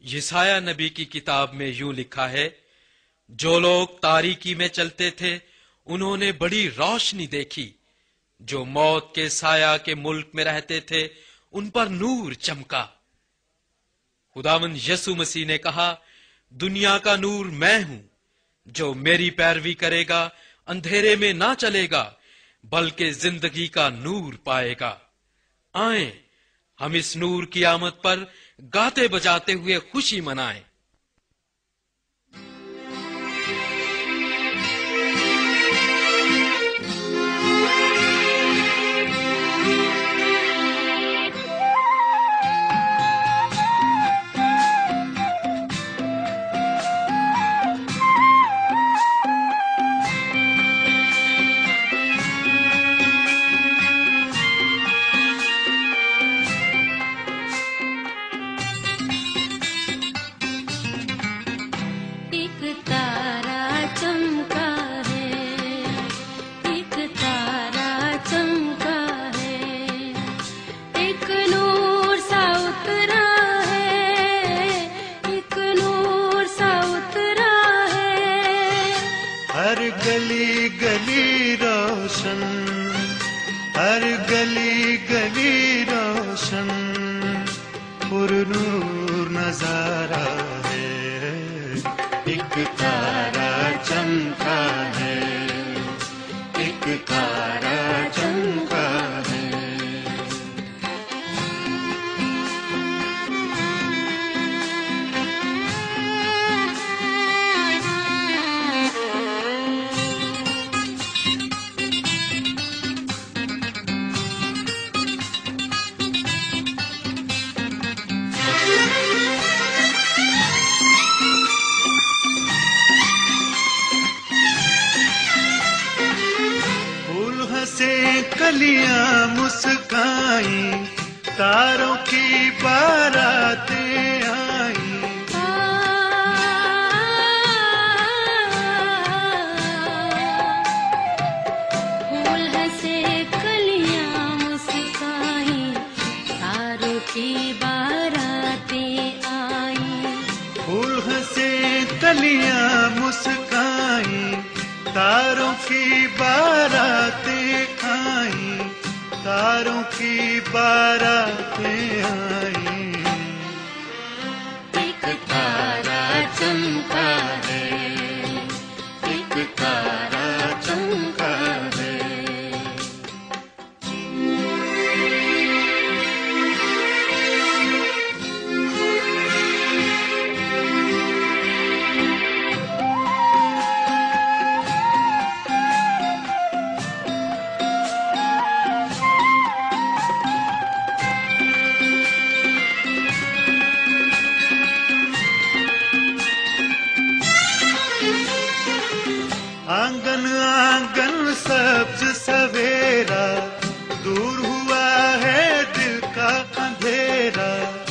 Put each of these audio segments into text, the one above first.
यशायाह नबी की किताब में यूं लिखा है, जो लोग तारीकी में चलते थे उन्होंने बड़ी रोशनी देखी, जो मौत के साया के मुल्क में रहते थे उन पर नूर चमका। खुदावंद यीशु मसीह ने कहा, दुनिया का नूर मैं हूं, जो मेरी पैरवी करेगा अंधेरे में ना चलेगा बल्कि जिंदगी का नूर पाएगा। आए हम इस नूर की आमद पर गाते बजाते हुए खुशी मनाएं। हर गली गली रोशन पुरनूर नजारा है। एक तारा चमका है, एक तारा चमका है। कलियां मुस्काई, तारों की बारातें आई। फूल हंसे कलियां मुस्काई, तारों की बारातें आई। फूल हंसे कलियां मुस्काई, तारों की बारातें आई, तारों की बारातें आई। एक तारा चमका है, एक तारा चमका है। आंगन आंगन सब्ज सवेरा, दूर हुआ है दिल का अंधेरा।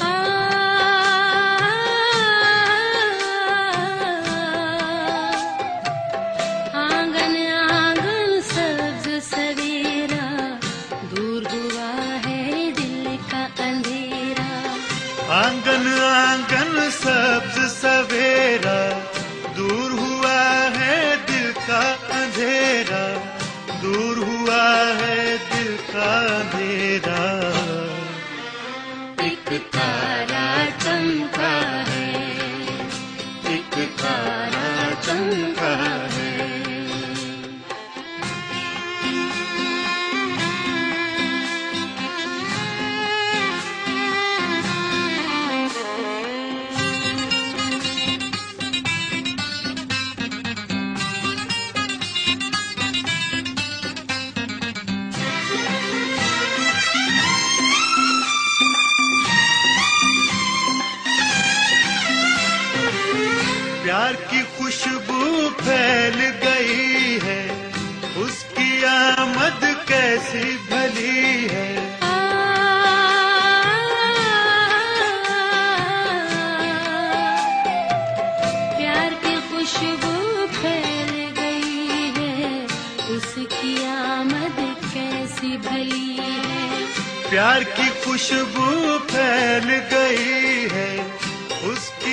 आंगन आंगन सब्ज सवेरा, दूर हुआ है दिल का अंधेरा। आंगन आंगन सब्ज सवेरा, दूर हुआ है दिल का अंधेरा, दूर हुआ है दिल का अंधेरा। एक तारा चमका है, एक तारा चमका है। प्यार की खुशबू फैल गई है, उसकी आमद कैसी भली है। प्यार की खुशबू फैल गई है, उसकी आमद कैसी भली है। प्यार की खुशबू फैल गई है, उसकी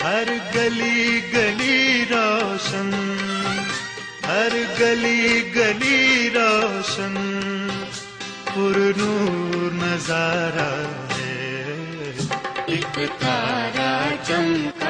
हर गली गली रोशन, हर गली गली रोशन, पुरनूर नजारा है। एक तारा चमका